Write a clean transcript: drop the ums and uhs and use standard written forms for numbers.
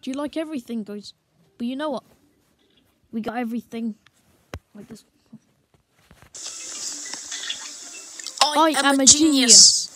Do you like everything, guys? But you know what? We got everything like this. I am a genius.